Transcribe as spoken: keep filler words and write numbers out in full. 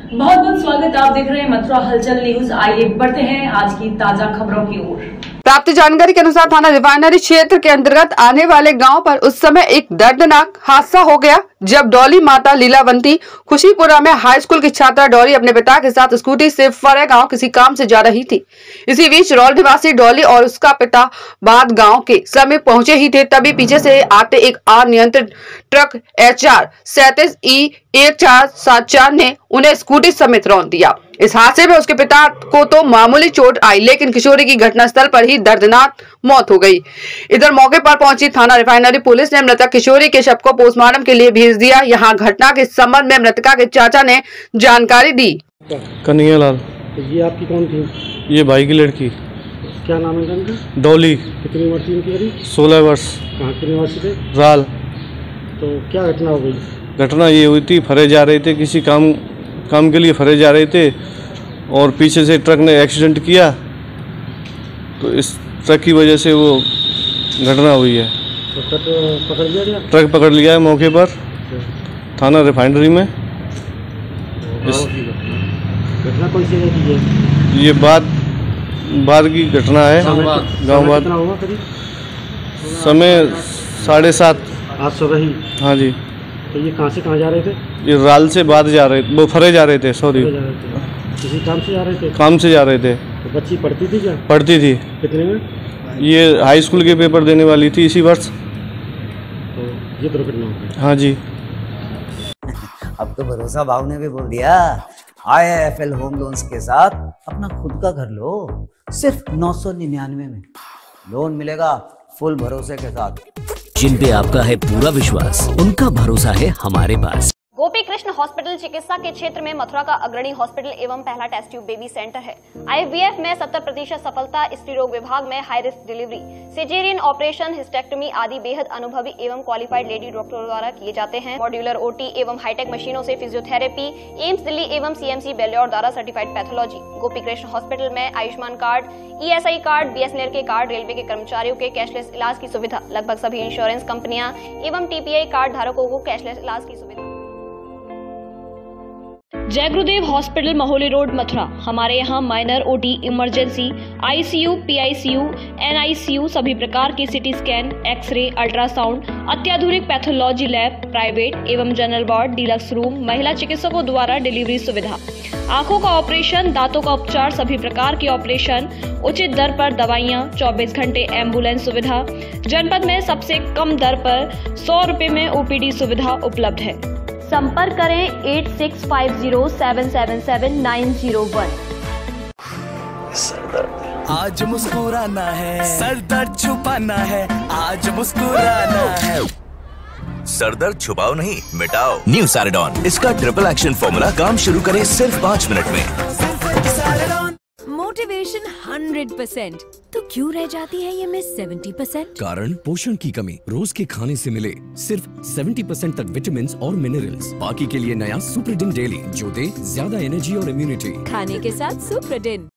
बहुत बहुत स्वागत। आप देख रहे हैं मथुरा हलचल न्यूज। आइए बढ़ते हैं आज की ताजा खबरों की ओर। प्राप्त जानकारी के अनुसार थाना रिफाइनरी क्षेत्र के अंतर्गत आने वाले गांव पर उस समय एक दर्दनाक हादसा हो गया जब डॉली माता लीलावंती खुशीपुरा में हाई स्कूल की छात्रा डॉली अपने पिता के साथ स्कूटी से फरे गांव किसी काम से जा रही थी। इसी बीच रौल निवासी डॉली और उसका पिता बाद गांव के समीप पहुंचे ही थे, तभी पीछे से आते एक अनियंत्रित ट्रक एच आर सैतीस ई एक चार सात चार ने उन्हें स्कूटी समेत रौंद दिया। इस हादसे में उसके पिता को तो मामूली चोट आई, लेकिन किशोरी की घटनास्थल पर ही दर्दनाक मौत हो गई। इधर मौके पर पहुंची थाना रिफाइनरी पुलिस ने मृतक किशोरी के शव को पोस्टमार्टम के लिए भेज दिया। यहां घटना के संबंध में मृतका के चाचा ने जानकारी दी। कन्हैया लाल। ये आपकी कौन थी? ये भाई की लड़की। क्या नाम है इनका? डॉली। कितनी वर्ष की करी? सोलह वर्ष। कहाँ के निवासी थे? राल। तो क्या घटना हो गई? घटना ये हुई थी, फरे जा रहे थे, किसी काम काम के लिए फरे जा रहे थे और पीछे से ट्रक ने एक्सीडेंट किया, तो इस ट्रक की वजह से वो घटना हुई है। तो ट्रक पकड़ लिया गया? ट्रक पकड़ लिया है मौके पर थाना रिफाइनरी में। इस घटना कौन सी जगह की है? ये बाद बाद की घटना है, गाँव बाद। समय साढ़े सात आज सुबह ही। हाँ जी। तो ये कहाँ से कहाँ जा रहे थे? ये राल से बाद जा रहे, वो फरे जा रहे थे। सॉरी, किसी काम से जा रहे थे? काम से जा रहे थे। तो बच्ची पढ़ती थी क्या? पढ़ती थी। कितने में? ये हाई स्कूल के पेपर देने वाली थी इसी वर्ष। तो ये दुर्घटना हो गई। हाँ जी। अब तो भरोसा भाव ने भी बोल दिया, I F L home loans के साथ अपना खुद का घर लो सिर्फ नौ सौ निन्यानवे में। लोन मिलेगा फुल भरोसे के साथ। जिन पे आपका है पूरा विश्वास, उनका भरोसा है हमारे पास। गोपी कृष्ण हॉस्पिटल चिकित्सा के क्षेत्र में मथुरा का अग्रणी हॉस्पिटल एवं पहला टेस्ट ट्यूब बेबी सेंटर है। आई वी एफ में सत्तर प्रतिशत सफलता, स्त्री रोग विभाग में high risk delivery, caesarean operation, hysterectomy आदि बेहद अनुभवी एवं क्वालिफाइड लेडी डॉक्टरों द्वारा किए जाते हैं। मॉड्यूलर ओटी एवं हाईटेक मशीनों से फिजियोथेरेपी, एम्स दिल्ली एवं सी एम सी बेल्योर द्वारा certified pathology. Gopi Krishna hospital में Ayushman card, E S I card, B S N L के कार्ड, रेलवे के कर्मचारियों के कैशलेस इलाज की सुविधा। लगभग सभी इंश्योरेंस कंपनियां एवं टी पी आई कार्ड धारकों को कैशलेस इलाज की सुविधा। जय गुरुदेव हॉस्पिटल महोली रोड मथुरा। हमारे यहाँ minor OT, emergency, I C U, P I C U, N I C U, सभी प्रकार के सिटी स्कैन, एक्सरे, अल्ट्रासाउंड, अत्याधुनिक पैथोलॉजी लैब, प्राइवेट एवं जनरल वार्ड, डीलक्स रूम, महिला चिकित्सकों द्वारा डिलीवरी सुविधा, आंखों का ऑपरेशन, दांतों का उपचार, सभी प्रकार के ऑपरेशन, उचित दर पर दवाइयाँ, चौबीस घंटे एम्बुलेंस सुविधा। जनपद में सबसे कम दर पर सौ रुपए में ओ पी डी सुविधा उपलब्ध है। संपर्क करें eight six five zero seven seven seven nine zero one. आज मुस्कुराना है, सर दर्द छुपाना है, आज मुस्कुराना है। सर दर्द छुपाओ नहीं, मिटाओ। न्यू सैराडॉन, इसका ट्रिपल एक्शन फॉर्मूला काम शुरू करे सिर्फ पाँच मिनट में। मोटिवेशन हंड्रेड परसेंट, तो क्यों रह जाती है ये मिस सेवेंटी परसेंट? कारण पोषण की कमी। रोज के खाने से मिले सिर्फ सत्तर परसेंट तक विटामिन्स और मिनरल्स। बाकी के लिए नया सुप्रीडिन डेली, जो दे ज्यादा एनर्जी और इम्यूनिटी। खाने के साथ सुप्रीडिन।